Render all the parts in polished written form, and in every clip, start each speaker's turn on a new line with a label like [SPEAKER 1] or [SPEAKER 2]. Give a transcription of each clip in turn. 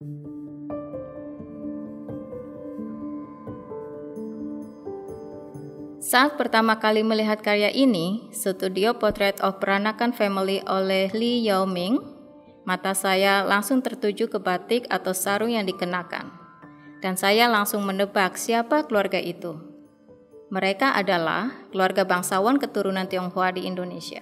[SPEAKER 1] Saat pertama kali melihat karya ini, Studio Portrait of Peranakan Family oleh Li Yaoming, mata saya langsung tertuju ke batik atau sarung yang dikenakan. Dan saya langsung menebak siapa keluarga itu. Mereka adalah keluarga bangsawan keturunan Tionghoa di Indonesia.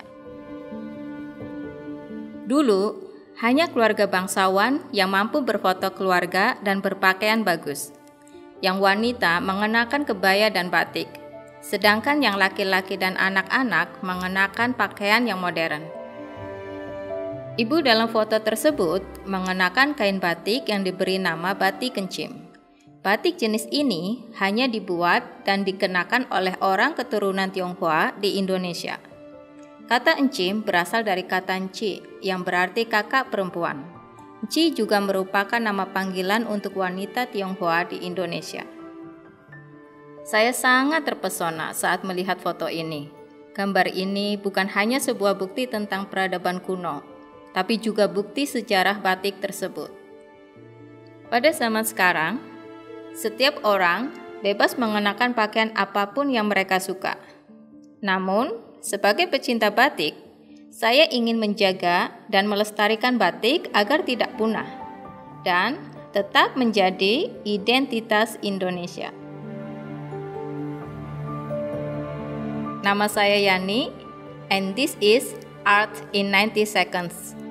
[SPEAKER 1] Dulu, hanya keluarga bangsawan yang mampu berfoto keluarga dan berpakaian bagus. Yang wanita mengenakan kebaya dan batik. Sedangkan yang laki-laki dan anak-anak mengenakan pakaian yang modern. Ibu dalam foto tersebut mengenakan kain batik yang diberi nama batik kencim. Batik jenis ini hanya dibuat dan dikenakan oleh orang keturunan Tionghoa di Indonesia. Kata encim berasal dari kata enci yang berarti kakak perempuan. Enci juga merupakan nama panggilan untuk wanita Tionghoa di Indonesia. Saya sangat terpesona saat melihat foto ini. Gambar ini bukan hanya sebuah bukti tentang peradaban kuno, tapi juga bukti sejarah batik tersebut. Pada zaman sekarang, setiap orang bebas mengenakan pakaian apapun yang mereka suka. Namun, sebagai pecinta batik, saya ingin menjaga dan melestarikan batik agar tidak punah dan tetap menjadi identitas Indonesia. Nama saya Yani, and this is Art in 90 Seconds.